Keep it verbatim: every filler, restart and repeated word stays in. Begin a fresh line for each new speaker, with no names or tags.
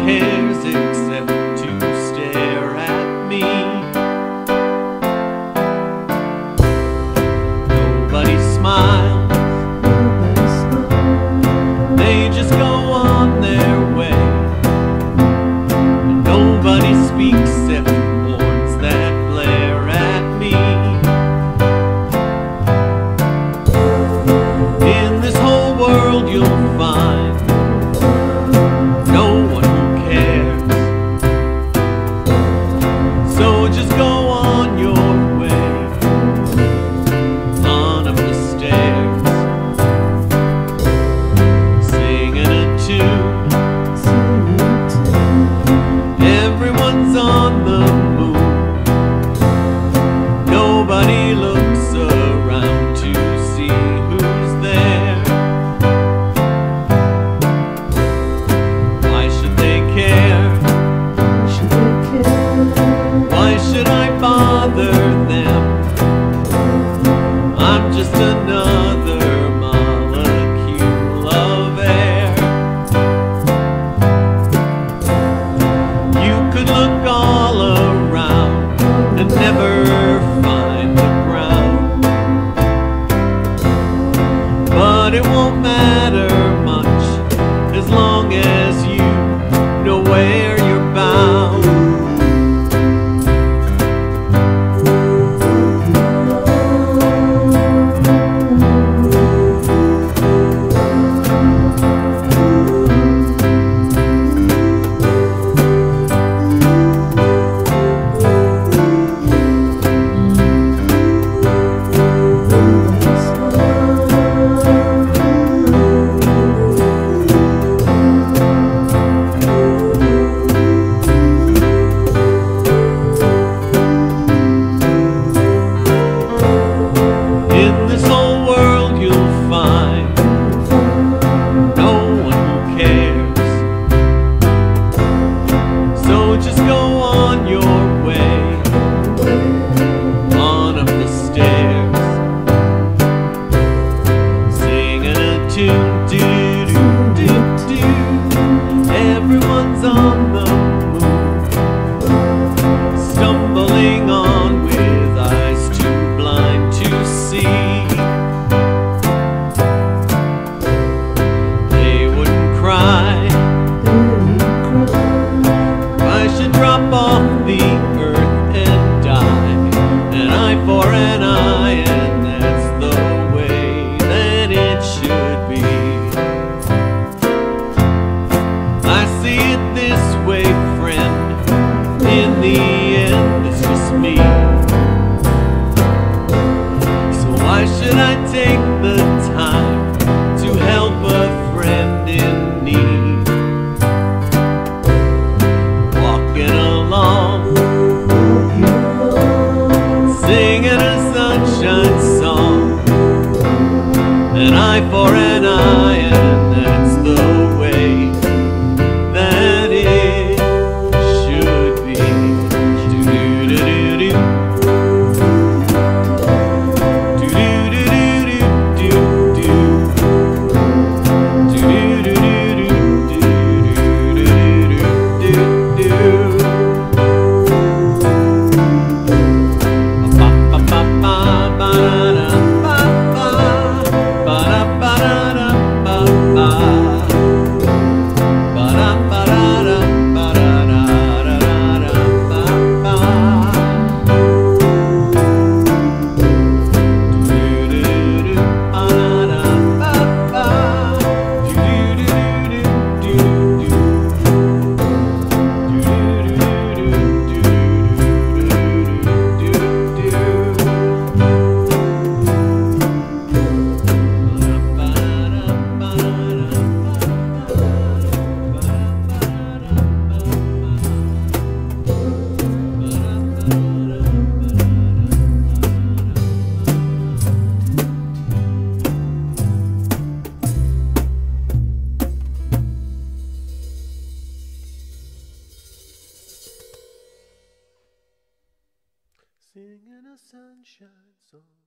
cares except to stare at me. Nobody smiles, they just go on their way, and nobody speaks except horns that glare at me. In this whole world you'll find no one who cares, so just go on your way, on up the stairs, singing a tune. Everyone's on the move, nobody looks around to see who's there. Why should they care? Why should I bother them? I'm just another molecule of air. You could look all around and never find the ground, but it won't matter much as long as you know where you're bound. In this whole world you'll find no one who cares, so just go on your way, on up the stairs, singing a tune. Do do do do. Everyone's on the move, stumbling on with eyes too blind to see. They wouldn't cry if I should drop off the earth and die, an eye for an eye, and that's the way that it should be. I see it this way, friend, in the end it's just me. So why should I take the time to help a friend in need? Walking along, singing a sunshine song, an eye for an eye, and that's the way that it should be. Do-do-do-do-do. Singing a sunshine song.